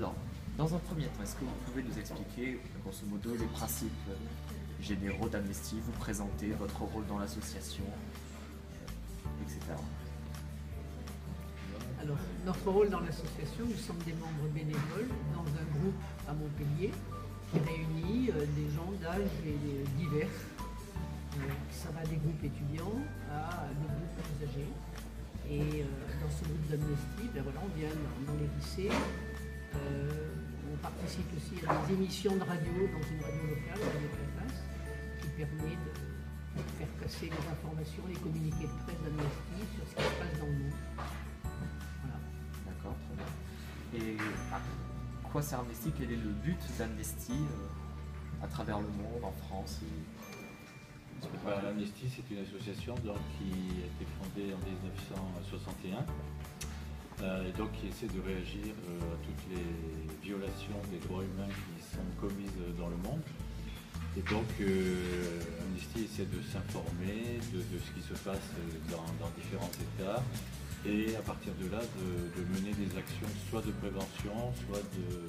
Alors, dans un premier temps, est-ce que vous pouvez nous expliquer, grosso modo, les principes généraux d'Amnesty, vous présenter votre rôle dans l'association, etc. Alors, notre rôle dans l'association, nous sommes des membres bénévoles dans un groupe à Montpellier qui réunit des gens d'âge divers. Ça va des groupes étudiants à des groupes plus âgés. Et dans ce groupe d'Amnesty, ben voilà, on vient dans les lycées. On participe aussi à des émissions de radio dans une radio locale, Radio Préface, qui permet de faire passer les informations, les communiqués de presse d'Amnesty sur ce qui se passe dans le monde. Voilà. D'accord, très bien. Et quoi sert Amnesty? Quel est le but d'Amnesty à travers le monde, en France Amnesty, c'est une association donc, qui a été fondée en 1961 et donc qui essaie de réagir à toutes les violations des droits humains qui sont commises dans le monde. Et donc Amnesty essaie de s'informer de ce qui se passe dans différents États et à partir de là de mener des actions soit de prévention, soit de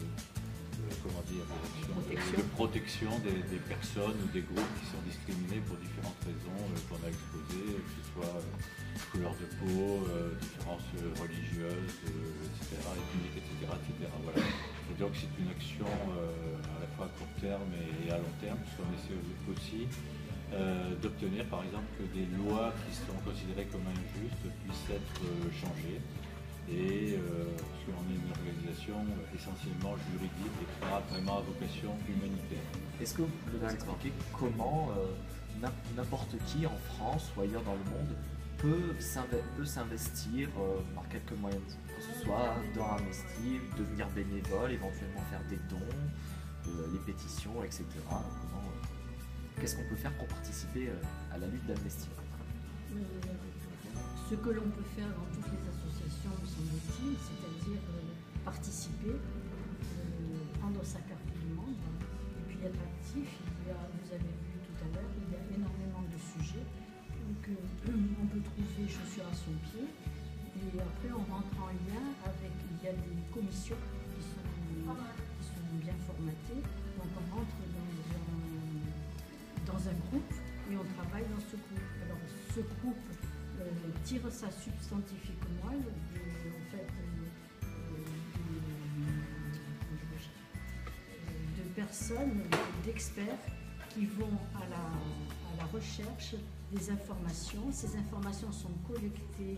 protection des personnes ou des groupes qui sont discriminés pour différentes raisons qu'on a exposées, que ce soit couleur de peau, différences religieuses, etc., ethniques, etc., etc. Voilà. Et donc c'est une action à la fois à court terme et à long terme, puisqu'on essaie aussi d'obtenir par exemple que des lois qui sont considérées comme injustes puissent être changées. Et parce qu'on est une organisation essentiellement juridique et qui a vraiment à vocation humanitaire. Est-ce que vous pouvez nous expliquer comment n'importe qui en France ou ailleurs dans le monde peut s'investir par quelques moyens, que ce soit dans Amnesty, devenir bénévole, éventuellement faire des dons, les pétitions, etc. Qu'est-ce qu'on peut faire pour participer à la lutte d'Amnesty? Ce que l'on peut faire dans toutes les associations, me semble-t-il, c'est-à-dire participer, prendre sa carte de membre, et puis être actif. Vous avez vu tout à l'heure, il y a énormément de sujets on peut trouver chaussures à son pied, et après on rentre en lien avec, il y a des commissions qui sont bien formatées, donc on rentre dans un groupe et on travaille dans ce groupe. Alors ce groupe tire sa substantifique moelle de personnes, d'experts qui vont à la recherche des informations. Ces informations sont collectées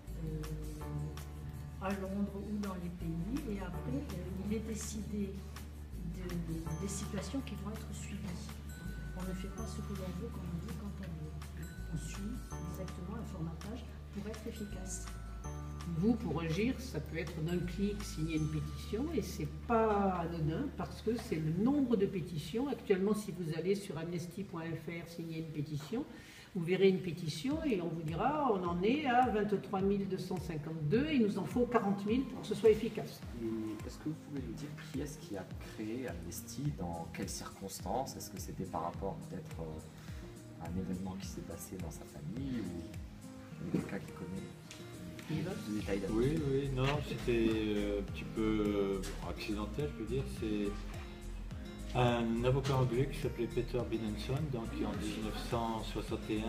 à Londres ou dans les pays et après il est décidé des situations qui vont être suivies. On ne fait pas ce que l'on veut, comme on dit, quand on veut. On suit exactement un formatage pour être efficace. Vous, pour agir, ça peut être d'un clic, signer une pétition, et c'est pas anodin parce que c'est le nombre de pétitions. Actuellement, si vous allez sur amnesty.fr signer une pétition, vous verrez une pétition et on vous dira on en est à 23 252 et il nous en faut 40 000 pour que ce soit efficace. Et est-ce que vous pouvez nous dire qui est-ce qui a créé Amnesty, dans quelles circonstances? Est-ce que c'était par rapport peut-être à un événement qui s'est passé dans sa famille ou quelqu'un qui connaît le détail d'Amnesty? Oui, non, c'était un petit peu accidentel, je peux dire. C'est un avocat anglais qui s'appelait Peter Binenson, donc qui en 1961,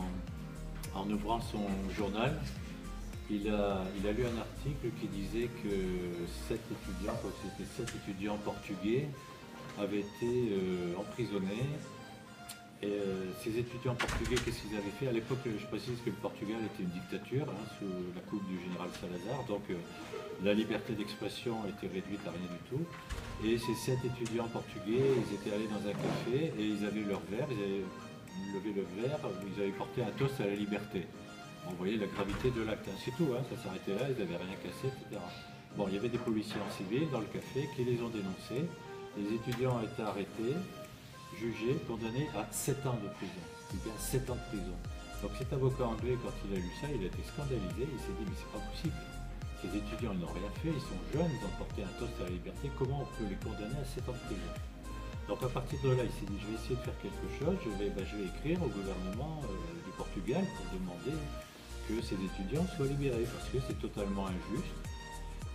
en ouvrant son journal, il a lu un article qui disait que 7 étudiants portugais avaient été emprisonnés. Et ces étudiants portugais, qu'est-ce qu'ils avaient fait? À l'époque, je précise que le Portugal était une dictature sous la coupe du général Salazar, donc la liberté d'expression était réduite à rien du tout. Et ces 7 étudiants portugais, ils étaient allés dans un café et ils avaient leur verre, ils avaient levé le verre, ils avaient porté un toast à la liberté. On voyait la gravité de l'acte, c'est tout, ça s'arrêtait là, ils n'avaient rien cassé, etc. Bon, il y avait des policiers en civil dans le café qui les ont dénoncés, les étudiants ont été arrêtés, jugé, condamné à 7 ans de prison. Il y a 7 ans de prison. Donc cet avocat anglais, quand il a lu ça, il a été scandalisé, il s'est dit mais c'est pas possible. Ces étudiants, ils n'ont rien fait, ils sont jeunes, ils ont porté un toast à la liberté, comment on peut les condamner à 7 ans de prison? Donc à partir de là, il s'est dit je vais essayer de faire quelque chose, je vais écrire au gouvernement du Portugal pour demander que ces étudiants soient libérés, parce que c'est totalement injuste.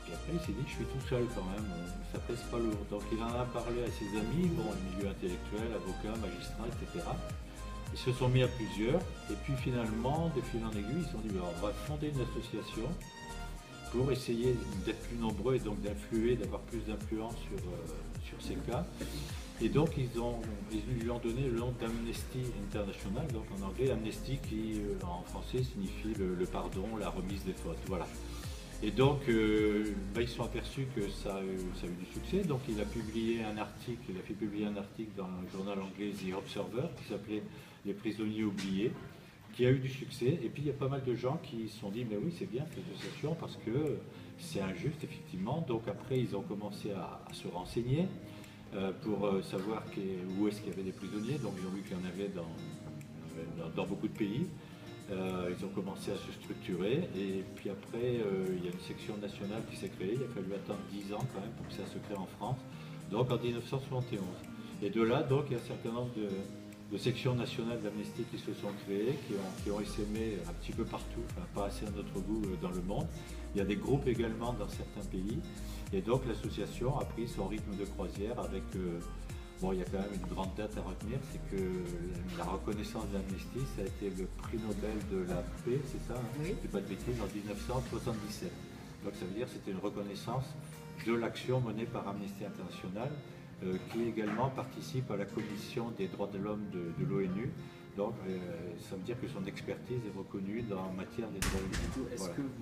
Puis après, il s'est dit, je suis tout seul quand même, ça pèse pas lourd. Donc il en a parlé à ses amis, bon, le milieu intellectuel, avocats, magistrats, etc. Ils se sont mis à plusieurs, et puis finalement, de fil en aiguille, ils se sont dit, on va fonder une association pour essayer d'être plus nombreux et donc d'influer, d'avoir plus d'influence sur ces cas. Et donc ils lui ont donné le nom d'Amnesty International, donc en anglais Amnesty qui en français signifie le pardon, la remise des fautes, voilà. Et donc ils se sont aperçus que ça a eu du succès, donc il a fait publier un article dans le journal anglais The Observer qui s'appelait Les prisonniers oubliés, qui a eu du succès. Et puis il y a pas mal de gens qui se sont dit, mais oui c'est bien cette association parce que c'est injuste effectivement. Donc après ils ont commencé à se renseigner pour savoir où est-ce qu'il y avait des prisonniers. Donc ils ont vu qu'il y en avait dans beaucoup de pays. Ils ont commencé à se structurer et puis après il y a une section nationale qui s'est créée. Il a fallu attendre 10 ans quand même pour que ça se crée en France, donc en 1971. Et de là donc il y a un certain nombre de sections nationales d'Amnesty qui se sont créées, qui ont essaimé un petit peu partout, enfin pas assez à notre goût dans le monde. Il y a des groupes également dans certains pays et donc l'association a pris son rythme de croisière avec bon, il y a quand même une grande date à retenir, c'est que la reconnaissance d'Amnesty, ça a été le prix Nobel de la paix, c'est ça, hein, oui. c'est pas de bêtises, en 1977. Donc ça veut dire que c'était une reconnaissance de l'action menée par Amnesty International, qui également participe à la commission des droits de l'homme de l'ONU. Donc ça veut dire que son expertise est reconnue dans matière des droits de l'homme.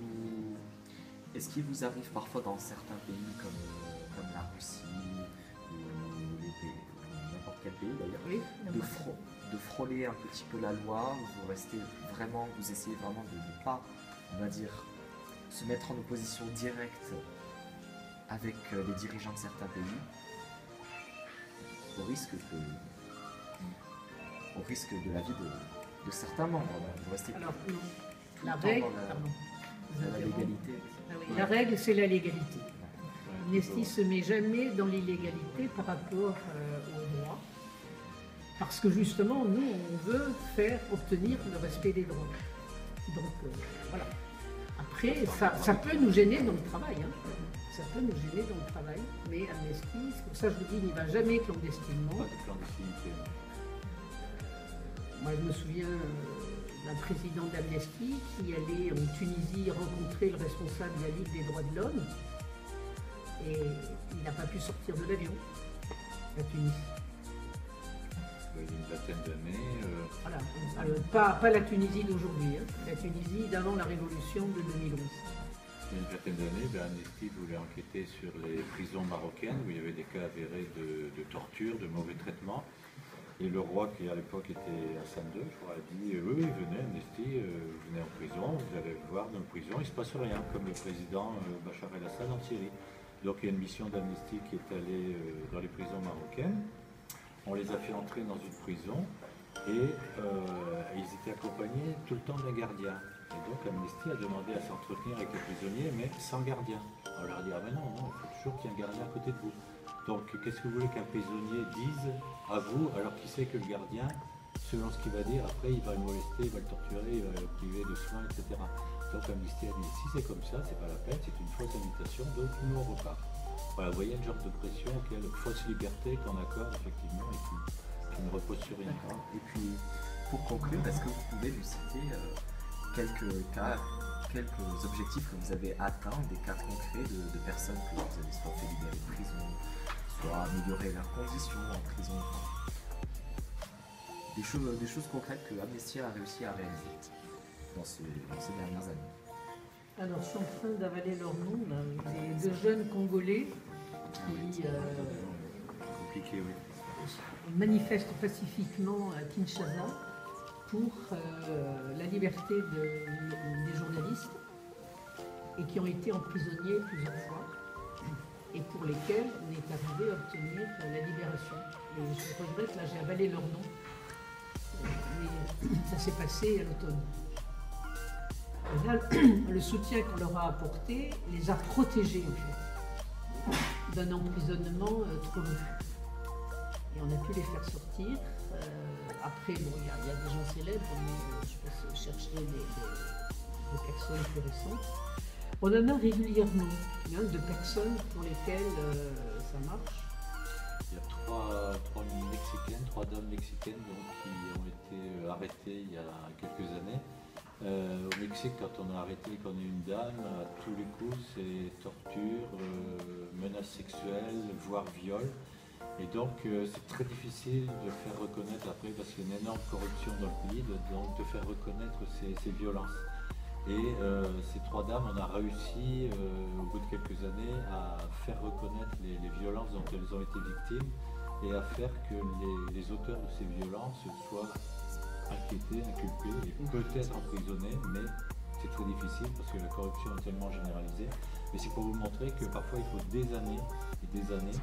Est-ce qu'il vous arrive parfois dans certains pays comme la Russie ou n'importe quel pays d'ailleurs, Oui, de frôler un petit peu la loi, ou vous essayez vraiment de ne pas, on va dire, se mettre en opposition directe avec les dirigeants de certains pays, au risque de la vie de certains membres. Vous restez alors non. tout La le temps règle, dans la légalité. Ah oui, la règle, c'est la légalité. Amnesty ne se met jamais dans l'illégalité par rapport au droit, parce que justement, nous, on veut faire obtenir le respect des droits. Donc, voilà. Après, ça peut nous gêner dans le travail. Hein. Ça peut nous gêner dans le travail, mais Amnesty, c'est pour ça que je vous dis, il n'y va jamais clandestinement. Pas de clandestinité. Moi, je me souviens d'un président d'Amnesty qui allait en Tunisie rencontrer le responsable de la Ligue des droits de l'homme et il n'a pas pu sortir de l'avion, la Tunisie. Il y a une vingtaine d'années. Voilà. Pas la Tunisie d'aujourd'hui, hein. La Tunisie d'avant la révolution de 2011. Il y a une vingtaine d'années, Amnesty voulait enquêter sur les prisons marocaines où il y avait des cas avérés de torture, de mauvais traitements. Et le roi, qui à l'époque était Hassan II, je crois, a dit oui, venez Amnesty, venez en prison, vous allez voir dans la prison, il ne se passe rien, comme le président Bachar el-Assad en Syrie. Donc il y a une mission d'Amnesty qui est allée dans les prisons marocaines. On les a fait entrer dans une prison et ils étaient accompagnés tout le temps d'un gardien. Et donc Amnesty a demandé à s'entretenir avec les prisonniers, mais sans gardien. On leur a dit ah ben non, il faut toujours qu'il y ait un gardien à côté de vous. Donc, qu'est-ce que vous voulez qu'un prisonnier dise à vous, alors qu'il sait que le gardien, selon ce qu'il va dire, après il va le molester, il va le torturer, il va le priver de soins, etc. Donc, Amnesty a dit, si c'est comme ça, c'est pas la peine, c'est une fausse invitation, donc nous on repart. Voilà, vous voyez le genre de pression, quelle fausse liberté qu'on accorde, effectivement, et qui ne repose sur rien. D'accord. Et puis, pour conclure, est-ce que vous pouvez nous citer quelques cas, quelques objectifs que vous avez atteints, des cas concrets de personnes que vous avez soit fait libérer de prison, soit améliorer leurs conditions en prison, des choses concrètes que Amnesty a réussi à réaliser dans ces dernières années. Alors, je suis en train d'avaler leur nom, là, des deux jeunes Congolais qui Compliqué, oui. manifestent pacifiquement à Kinshasa pour la liberté des journalistes et qui ont été emprisonnés plusieurs fois et pour lesquels on est arrivé à obtenir la libération. Et je regrette, là j'ai avalé leur nom, mais ça s'est passé à l'automne. Et là, le soutien qu'on leur a apporté les a protégés en fait, d'un emprisonnement trop long. Et on a pu les faire sortir. Après, bon, il y a des gens célèbres, mais je pense chercher des personnes plus récentes. On en a régulièrement, de personnes pour lesquelles ça marche. Il y a trois dames mexicaines donc, qui ont été arrêtées il y a quelques années. Au Mexique, quand on a arrêté qu'on est une dame, à tous les coups, c'est torture, menaces sexuelles, voire viol. Et donc, c'est très difficile de faire reconnaître après, parce qu'il y a une énorme corruption dans le pays, donc de faire reconnaître ces violences. Et ces trois dames, on a réussi, au bout de quelques années, à faire reconnaître les violences dont elles ont été victimes et à faire que les auteurs de ces violences soient inquiétés, inculpés et peut-être emprisonnés, mais c'est très difficile parce que la corruption est tellement généralisée. Mais c'est pour vous montrer que parfois il faut des années et des années.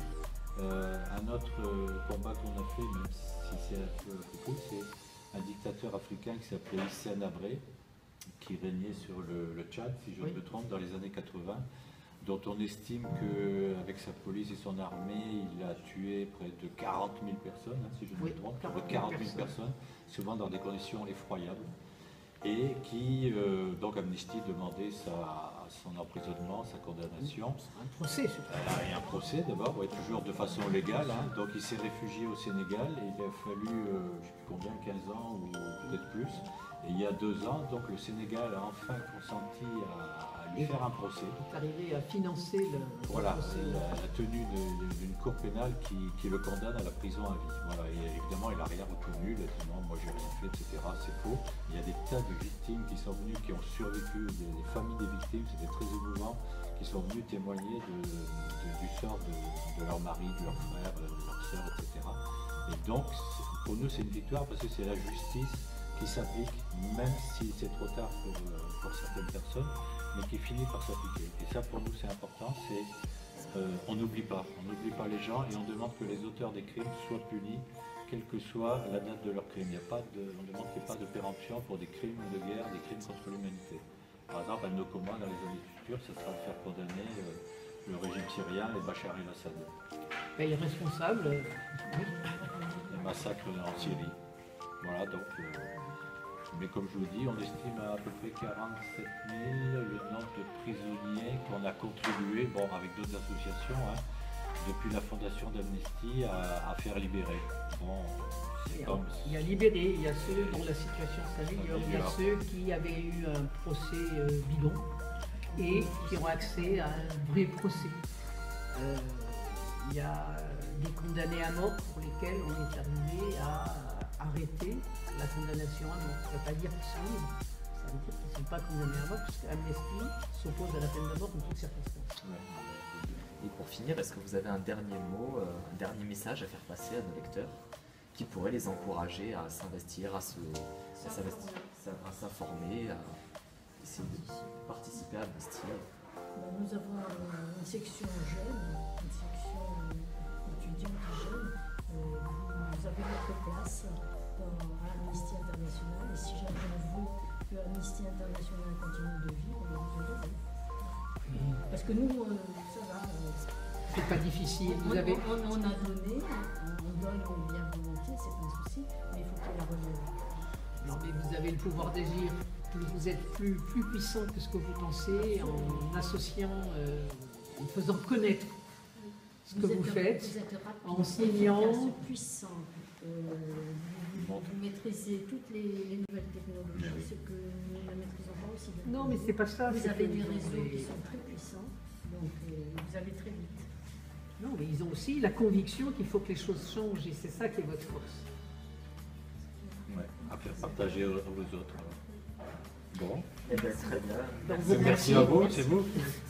Un autre combat qu'on a fait, même si c'est un peu cool, c'est un dictateur africain qui s'appelait Hissène Habré, qui régnait sur le Tchad, si je ne me trompe, dans les années 80, dont on estime qu'avec sa police et son armée, il a tué près de 40 000 personnes, si je ne me trompe, près de 40 000 personnes, souvent dans des conditions effroyables, et qui, donc Amnesty demandait son emprisonnement, sa condamnation. Un procès, et un procès d'abord, toujours de façon légale. Donc il s'est réfugié au Sénégal et il a fallu, je ne sais plus combien, 15 ans ou peut-être plus. Et il y a 2 ans, donc le Sénégal a enfin consenti à lui faire un procès. Il est arrivé à financer le procès. La tenue d'une cour pénale qui le condamne à la prison à vie. Voilà. Et évidemment, il n'a rien reconnu, il a dit non, moi j'ai rien fait, etc. C'est faux. Il y a des tas de victimes qui sont venues, qui ont survécu, des familles des victimes, c'était très émouvant, qui sont venues témoigner du sort de leur mari, de leur frère, de leur soeur, etc. Et donc, pour nous, c'est une victoire parce que c'est la justice qui s'applique, même si c'est trop tard pour certaines personnes, mais qui finit par s'appliquer. Et ça, pour nous, c'est important, on n'oublie pas les gens et on demande que les auteurs des crimes soient punis, quelle que soit la date de leur crime. On demande qu'il n'y ait pas de péremption pour des crimes de guerre, des crimes contre l'humanité. Par exemple, à Nokoma, dans les années futures, ça sera de faire condamner le régime syrien et Bachar el-Assad. Il est responsable. Les massacres en Syrie. Voilà, donc... mais comme je vous dis, on estime à peu près 47 000 le nombre de prisonniers qu'on a contribué, avec d'autres associations, depuis la fondation d'Amnesty, à faire libérer. Il y a libéré, il y a ceux dont la situation s'améliore, il y a ceux qui avaient eu un procès bidon et qui ont accès à un vrai procès. Il y a des condamnés à mort pour lesquels on est arrivé à arrêter la condamnation à mort. Ça ne veut pas dire qu'ils sont libres, ça veut dire qu'ils ne sont pas condamnés à mort, puisque Amnesty s'oppose à la peine de mort en toutes circonstances. Et pour finir, est-ce que vous avez un dernier mot, un dernier message à faire passer à nos lecteurs qui pourrait les encourager à s'investir, à s'informer, à essayer de participer à Amnesty? Nous avons une section jeunes, une section étudiante jeune. Vous avez votre place à Amnesty International et si jamais on veut que Amnesty International continue de vivre, vous aidez. Parce que nous, ça va. C'est pas difficile. On a donné, on donne bien volontiers, c'est pas un souci, mais il faut qu'il y ait la relève. Non, mais vous avez le pouvoir d'agir. Vous êtes plus puissant que ce que vous pensez en associant, en faisant connaître ce que vous faites, vous êtes rapide, en enseignant. Puissant. Vous maîtrisez toutes les nouvelles technologies, ce que nous ne maîtrisons pas aussi. Non, mais c'est pas ça. Vous avez des réseaux qui sont très puissants, donc vous allez très vite. Non, mais ils ont aussi la conviction qu'il faut que les choses changent et c'est ça qui est votre force. Ouais, à faire partager aux autres. Bon. Eh bien, très bien. Donc, Merci à vous, c'est vous.